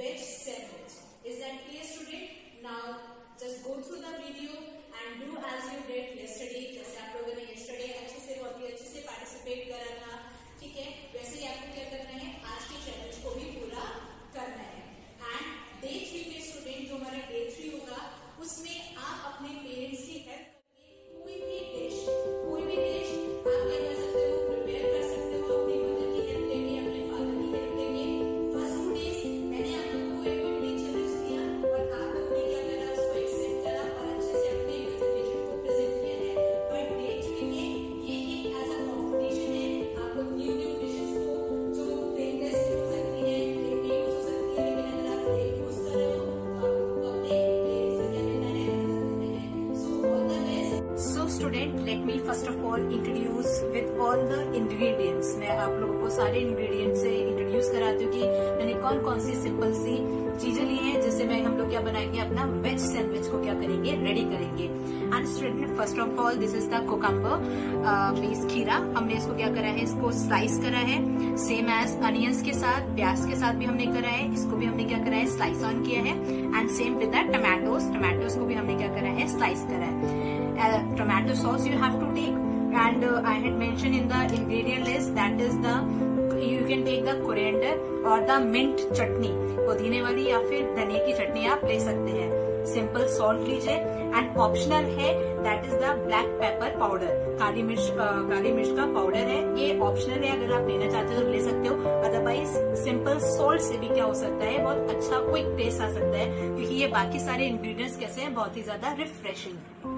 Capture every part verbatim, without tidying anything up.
veg sandwich. Is that clear, student? Now just go through the video and do as you did yesterday. जैसे आप लोगों ने yesterday अच्छे से बहुत ही अच्छे से participate करा था, ठीक है? वैसे ही आपको क्या करना है, आज के challenge को भी पूरा करना है. And day three के student जो हमारा day three होगा, उसमें आप अपने parents की help करके कोई भी dish, कोई भी dish आप क्या कर सकते हो, prepare कर सकते हो. अपनी mother की help लेके, अपने father की help लेके. First two days मैंने आप लोगों को activity challenge दिया और आप लोगों ने क्या करा, उसको accept करा और अच्छे से अपने presentation को present किया है. But day three में ये एक as a competition है. आप लोग new new dishes को जो flameless हो सकती है, flame भी use हो सकती है, लेकिन अगर आप flame use कर रहे हो तो आप लोगों को अपने parents से क्या करना है, मदद करना है. So all the best. So student, let me first of all introduce with all the ingredients. मैं आप लोगों को सारे ingredients से introduce कराती हूँ कि मैंने कौन कौन सी सिंपल सी चीजें ली हैं जिससे मैं हम लोग क्या बनाएंगे, अपना वेज सैंडविच को क्या करेंगे, रेडी करेंगे. And student, first of all this is the cucumber means खीरा. हमने इसको क्या करा है, इसको स्लाइस करा है सेम एज अनियंस के साथ, प्याज के साथ भी हमने करा है. इसको भी हमने क्या करा है, स्लाइस ऑन किया है. And same with the tomatoes, tomatoes को भी हमने क्या करा है, स्लाइस करा है. Tomato sauce you have to take and uh, I had mentioned in the ingredient list, that is the you can take the coriander or the mint chutney, पुदीने वाली या फिर धनिया की चटनी आप ले सकते हैं. सिंपल सॉल्ट लीजिए. एंड ऑप्शनल है, that is the black pepper powder, काली मिर्च काली मिर्च का पाउडर है. ये ऑप्शनल है, अगर आप लेना चाहते हो तो ले सकते हो. अदरवाइज सिंपल सॉल्ट से भी क्या हो सकता है, बहुत अच्छा क्विक टेस्ट आ सकता है, क्योंकि ये बाकी सारे इंग्रेडिएंट्स कैसे हैं, बहुत ही ज्यादा रिफ्रेशिंग.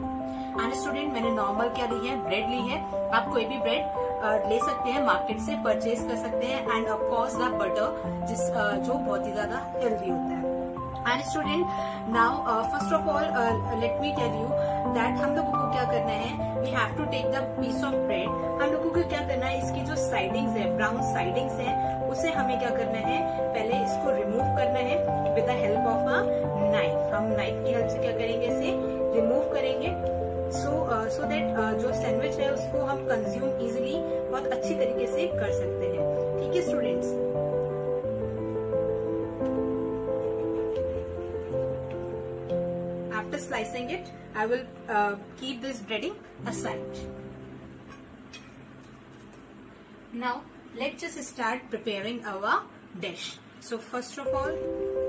एंड स्टूडेंट, मैंने नॉर्मल क्या ली है, ब्रेड ली है. आप कोई भी ब्रेड ले सकते हैं, मार्केट से परचेज कर सकते हैं. And of course the butter, जिस uh, जो बहुत ही ज्यादा हेल्दी होता है. And student, now first of all let me tell you that हम लोगों को क्या करना है, we have to take the piece of bread. हम लोगों को क्या करना है, इसकी जो साइडिंग्स है, ब्राउन साइडिंग्स है, उसे हमें क्या करना है, पहले इसको रिमूव करना है with the help of a knife. हम नाइफ की हेल्प से क्या करेंगे, इसे रिमूव करेंगे. सो सो दैट जो सैंडविच है उसको हम कंज्यूम इजिली बहुत अच्छी तरीके से कर सकते हैं. ठीक है students. After slicing it I will keep this breading aside. Now let's just start preparing our dish. So first of all,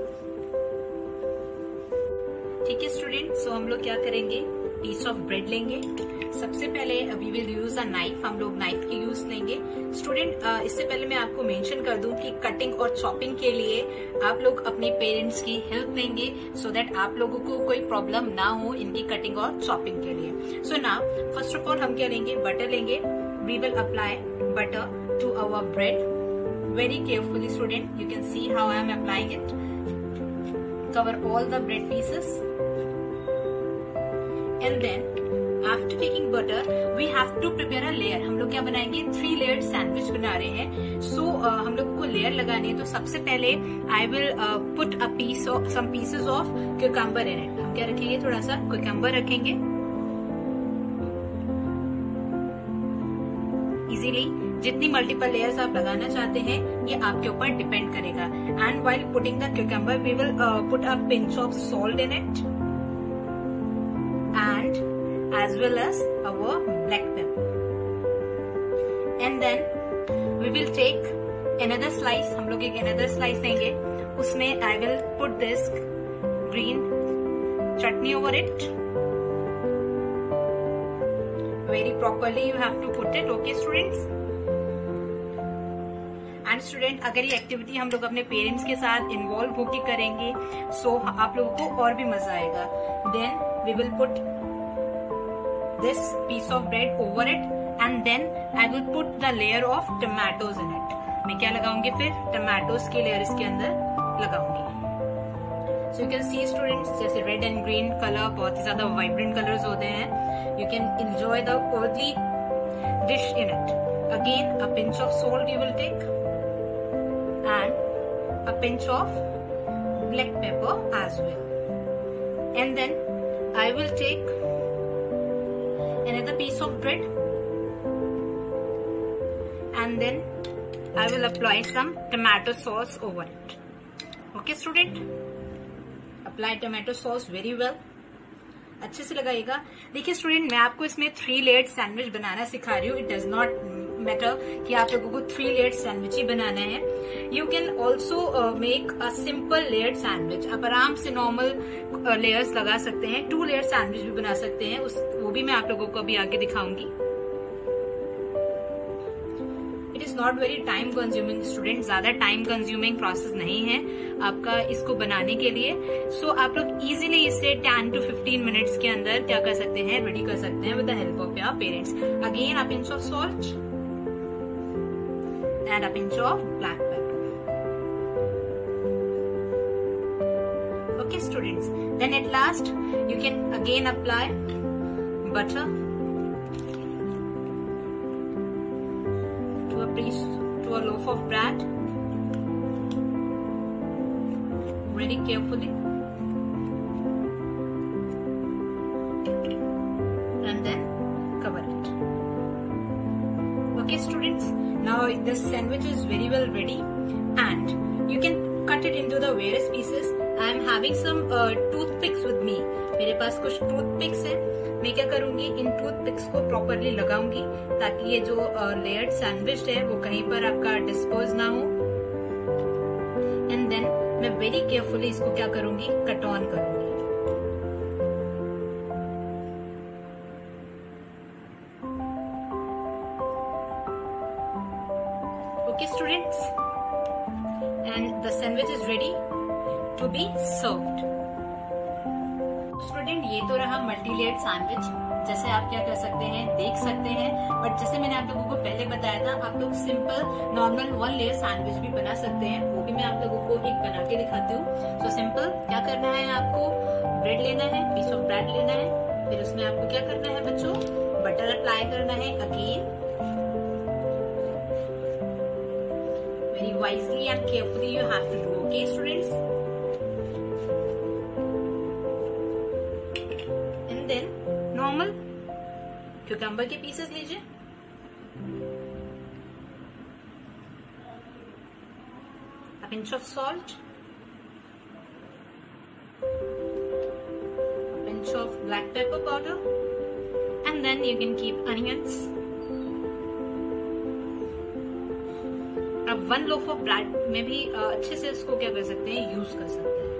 ठीक है स्टूडेंट, सो हम लोग क्या करेंगे, पीस ऑफ ब्रेड लेंगे. सबसे पहले we will use a knife, हम लोग नाइफ की यूज लेंगे. स्टूडेंट, इससे पहले मैं आपको मेंशन कर दूं कि कटिंग और चॉपिंग के लिए आप लोग अपने पेरेंट्स की हेल्प लेंगे, सो दैट आप लोगों को कोई प्रॉब्लम ना हो इनकी कटिंग और चॉपिंग के लिए. So now first of all हम क्या लेंगे, बटर लेंगे. We will apply butter to our bread very carefully. Student, you can see how I am applying it. Cover all the bread pieces. And then after taking butter we have to prepare a layer. हम लोग क्या बनाएंगे, three layer sandwich बना रहे हैं. सो so, uh, हम लोग को लेयर लगानी है. तो सबसे पहले I will put a piece of some pieces of cucumber in it. हम क्या रखेंगे, थोड़ा सा क्यूकम्बर रखेंगे. इजीली जितनी मल्टीपल लेयर्स आप लगाना चाहते हैं ये आपके ऊपर डिपेंड करेगा. And while putting the cucumber we will put a pinch of salt in it and as well as our black pepper. And then we will take another slice. हम लोग एक another slice देंगे. उसमें I will put this green chutney over it. Very properly you have to put it. Okay students? And student, अगर ये activity हम लोग अपने पेरेंट्स के साथ इन्वॉल्व होके करेंगे, सो so आप लोगों को और भी मजा आएगा. Then we will put this piece of bread over it and then I will put the layer of tomatoes in it. मैं क्या लगाऊंगी, फिर टमाटोज की लेयर इसके अंदर लगाऊंगी. So you can see students, जैसे रेड एंड ग्रीन कलर बहुत ही ज्यादा वाइब्रेंट कलर्स होते हैं. You can enjoy the early dish in it. Again a pinch of salt you will take and a pinch of black pepper as well. And then I will take another piece of bread and then I will apply some tomato sauce over it. Okay student, apply tomato sauce very well, अच्छे से लगाइएगा। देखिए student, मैं आपको इसमें three layered sandwich बनाना सिखा रही हूँ। इट डज नॉट मैटर कि आप लोगों को थ्री लेयर्ड सैंडविच ही बनाना है। You can also make a simple layered sandwich. आप आराम से नॉर्मल लेयर्स लगा सकते हैं, टू लेयर्ड सैंडविच भी बना सकते हैं, उस वो भी मैं आप लोगों को अभी आगे दिखाऊंगी। It is not very time consuming student, ज्यादा टाइम कंज्यूमिंग प्रोसेस नहीं है आपका इसको बनाने के लिए। सो so, आप लोग इजीली इसे टेन टू फिफ्टीन मिनट्स के अंदर क्या कर सकते हैं, रेडी कर सकते हैं with the help of your parents. Again a pinch of salt and a pinch of black pepper. Okay students, then at last you can again apply butter to a piece, to a loaf of bread, very carefully, and then cover it. Okay students, now this sandwich is very well ready and you can cut it into the various pieces. I am having some uh, toothpicks with me. मेरे पास कुछ toothpicks है। मैं क्या करूंगी, इन toothpicks को properly लगाऊंगी ताकि ये जो लेयर्ड uh, सैंडविच है वो कहीं पर आपका डिस्पोज ना हो। एंड देन मैं वेरी केयरफुली इसको क्या करूंगी, कट ऑन करूंगी। Okay students, and the sandwich is ready to be served. Student, ये तो रहा मल्टी लेयर्ड सैंडविच। जैसे आप क्या कर सकते हैं, देख सकते हैं, बट जैसे मैंने आप लोगों को पहले बताया था, आप लोग simple normal one layer sandwich भी बना सकते हैं। वो भी मैं आप लोगों को एक बना के दिखाती हूँ। सो सिंपल क्या करना है, आपको ब्रेड लेना है, पीस ऑफ ब्रेड लेना है, फिर उसमें आपको क्या करना है बच्चों, बटर अप्लाई करना है। Again very wisely and carefully you have to do. Okay students, and then normal cucumber के pieces लीजिए, a pinch of salt, a pinch of black pepper powder, and then you can keep onions. अब one loaf of bread में भी अच्छे से इसको क्या कर सकते हैं, यूज कर सकते हैं।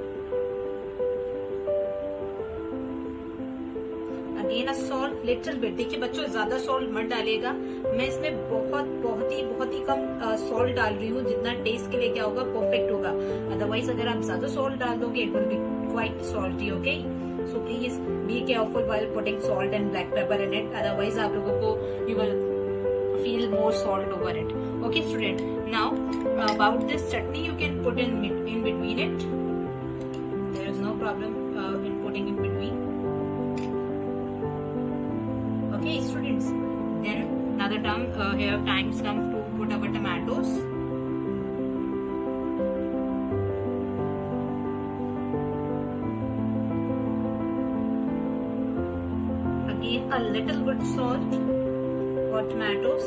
Again a salt little bit. देखिए बच्चों, ज्यादा सॉल्ट मत डालिएगा। मैं इसमें बहुत बहुत ही बहुत ही कम सॉल्ट डाल रही हूँ, जितना टेस्ट के लिए क्या होगा, परफेक्ट होगा। अदरवाइज अगर आप ज्यादा सॉल्ट डाल दोगे, it will be quite salty. Okay, so please be careful while putting salt and black pepper in it, otherwise आप लोगों को you will feel more salt over it. Okay student, now uh, about this chutney you can put in in between it. There is no problem uh, in putting in between. Okay students, then another time uh, here times come to put our tomatoes. Again a little bit salt for tomatoes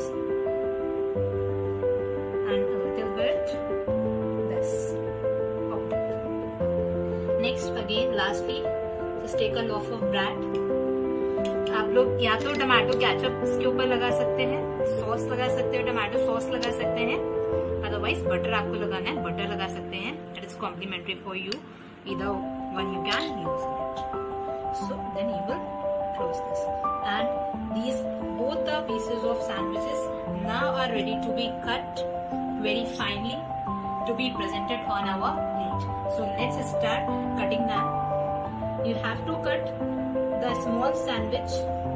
and a little bit this. Okay. Next again lastly just take a loaf of bread. आप लोग या तो tomato ketchup इसके ऊपर लगा सकते हैं, sauce लगा सकते हैं, टमाटो सॉस लगा सकते हैं, अदरवाइज बटर आपको लगाना है, बटर लगा सकते हैं। It is complimentary for you, either one you can use it. So then you will close this, and these both the pieces of sandwiches now are ready to be cut very finely to be presented on our plate. So let's start cutting them. You have to cut the small sandwich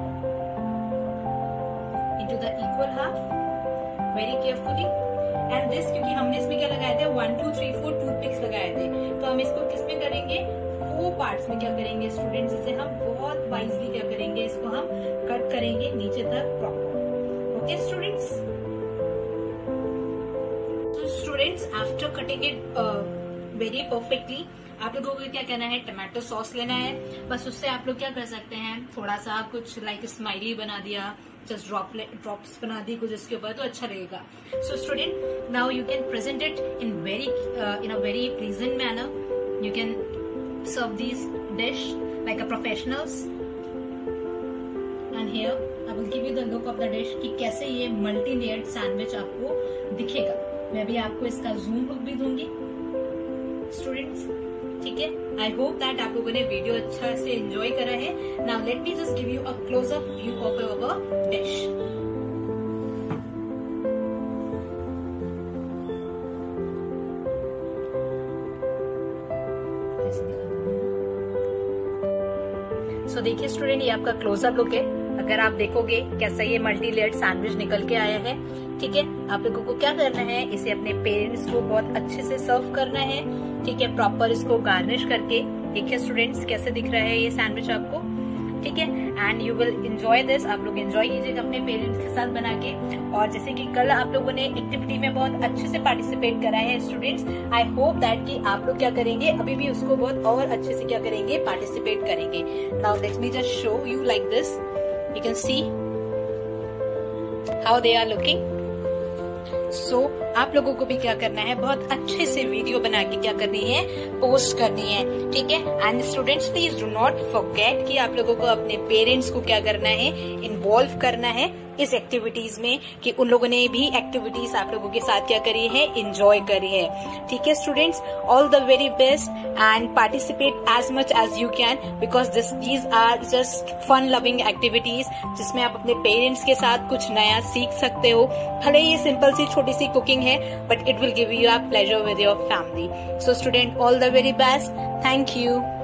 into the equal half very carefully. And this क्योंकि हमने इसमें क्या लगाए थे, one two three four toothpicks लगाए थे, तो हम इसको किस में करेंगे, फोर पार्ट्स में क्या करेंगे स्टूडेंट्स, इसे हम बहुत वाइजली क्या करेंगे, इसको हम कट करेंगे नीचे तक proper. Okay students, students after cutting it very perfectly, आप लोगों को क्या करना है, टमाटो सॉस लेना है। बस उससे आप लोग क्या कर सकते हैं, थोड़ा सा कुछ लाइक स्माइली बना दिया, जस्ट ड्रॉपलेट ड्रॉप्स बना दी कुछ इसके ऊपर तो अच्छा रहेगा. So student, now you can present it in very in a very pleasant manner. You can serve this dish like a professionals. And here I will give you the look of the dish कि कैसे ये multi layered sandwich आपको दिखेगा. मैं भी आपको इसका zoom look भी दूंगी स्टूडेंट्स. ठीक है, आई होप दैट आप लोगों ने वीडियो अच्छा से एंजॉय करा है. Now let me just give you a close up view of our dish. सो देखिए स्टूडेंट, ये आपका क्लोजअप लुक है. अगर आप देखोगे कैसा ये मल्टी लेयर्ड सैंडविच निकल के आया है. ठीक है, आप लोगों को क्या करना है, इसे अपने पेरेंट्स को बहुत अच्छे से सर्व करना है. ठीक है, प्रॉपर इसको गार्निश करके. देखिए स्टूडेंट्स, कैसे दिख रहा है ये सैंडविच आपको. ठीक है, and you will enjoy this. आप लोग एंजॉय कीजिएगा अपने पेरेंट्स के साथ बना के. और जैसे कि कल आप लोगों ने एक्टिविटी में बहुत अच्छे से पार्टिसिपेट करा है स्टूडेंट्स, आई होप दैट कि आप लोग क्या करेंगे, अभी भी उसको बहुत और अच्छे से क्या करेंगे, पार्टिसिपेट करेंगे. Now let me just show you like this. You can see how they are looking. So आप लोगों को भी क्या करना है, बहुत अच्छे से वीडियो बना के क्या करनी है, पोस्ट करनी है. ठीक है, and students please do not forget कि आप लोगों को अपने पेरेंट्स को क्या करना है, इन्वॉल्व करना है इस एक्टिविटीज में, कि उन लोगों ने भी एक्टिविटीज आप लोगों के साथ क्या करी है, एंजॉय करी है. ठीक है students, all the very best and participate as much as you can, because this these are just fun loving activities जिसमें आप अपने पेरेंट्स के साथ कुछ नया सीख सकते हो. भले ये सिंपल सी छोटी सी कुकिंग है, but it will give you a pleasure with your family. So student, all the very best. Thank you.